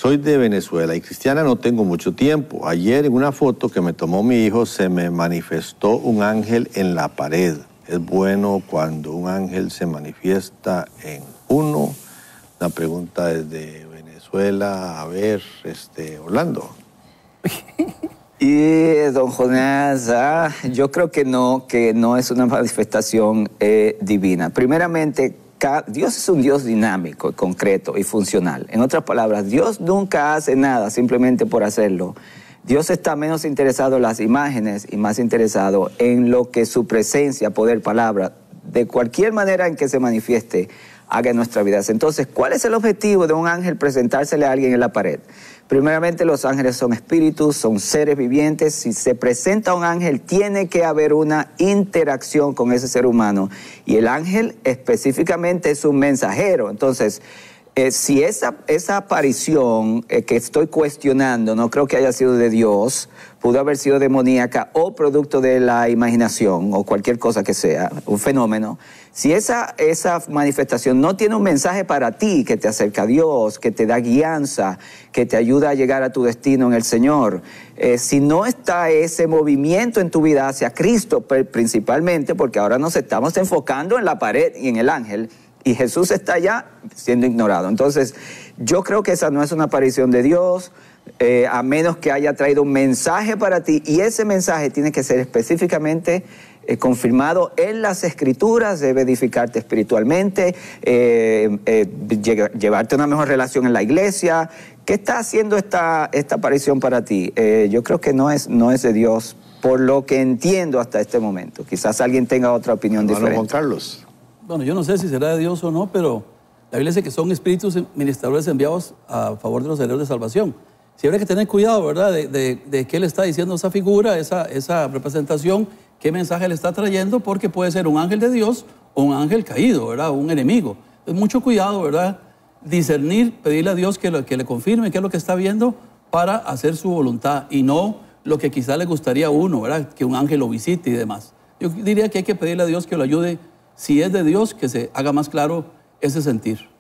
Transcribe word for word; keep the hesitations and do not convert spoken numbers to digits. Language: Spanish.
Soy de Venezuela y cristiana no tengo mucho tiempo. Ayer en una foto que me tomó mi hijo se me manifestó un ángel en la pared. ¿Es bueno cuando un ángel se manifiesta en uno? Una pregunta desde Venezuela. A ver, este, Orlando. Y don Jonás, ah, yo creo que no, que no es una manifestación eh, divina. Primeramente, Dios es un Dios dinámico, concreto y funcional. En otras palabras, Dios nunca hace nada simplemente por hacerlo. Dios está menos interesado en las imágenes y más interesado en lo que su presencia, poder, palabra, de cualquier manera en que se manifieste, haga en nuestra vida. Entonces, ¿cuál es el objetivo de un ángel presentársele a alguien en la pared? Primeramente, los ángeles son espíritus, son seres vivientes. Si se presenta un ángel, tiene que haber una interacción con ese ser humano. Y el ángel específicamente es un mensajero. Entonces, eh, si esa, esa aparición eh, que estoy cuestionando, no creo que haya sido de Dios, pudo haber sido demoníaca o producto de la imaginación o cualquier cosa que sea, un fenómeno. Si esa, esa manifestación no tiene un mensaje para ti que te acerca a Dios, que te da guianza, que te ayuda a llegar a tu destino en el Señor, eh, si no está ese movimiento en tu vida hacia Cristo principalmente, porque ahora nos estamos enfocando en la pared y en el ángel, y Jesús está allá siendo ignorado. Entonces, yo creo que esa no es una aparición de Dios, eh, a menos que haya traído un mensaje para ti, y ese mensaje tiene que ser específicamente eh, confirmado en las Escrituras, debe edificarte espiritualmente, eh, eh, llevarte a una mejor relación en la iglesia. ¿Qué está haciendo esta, esta aparición para ti? Eh, yo creo que no es, no es de Dios, por lo que entiendo hasta este momento. Quizás alguien tenga otra opinión Hermano diferente. Juan Carlos. Bueno, yo no sé si será de Dios o no, pero la Biblia dice que son espíritus ministradores enviados a favor de los herederos de salvación. Sí habría que tener cuidado, ¿verdad?, de, de, de qué le está diciendo esa figura, esa, esa representación, qué mensaje le está trayendo, porque puede ser un ángel de Dios o un ángel caído, ¿verdad?, un enemigo. Entonces, mucho cuidado, ¿verdad?, discernir, pedirle a Dios que, lo, que le confirme qué es lo que está viendo para hacer su voluntad y no lo que quizá le gustaría a uno, ¿verdad?, que un ángel lo visite y demás. Yo diría que hay que pedirle a Dios que lo ayude, si es de Dios, que se haga más claro ese sentir.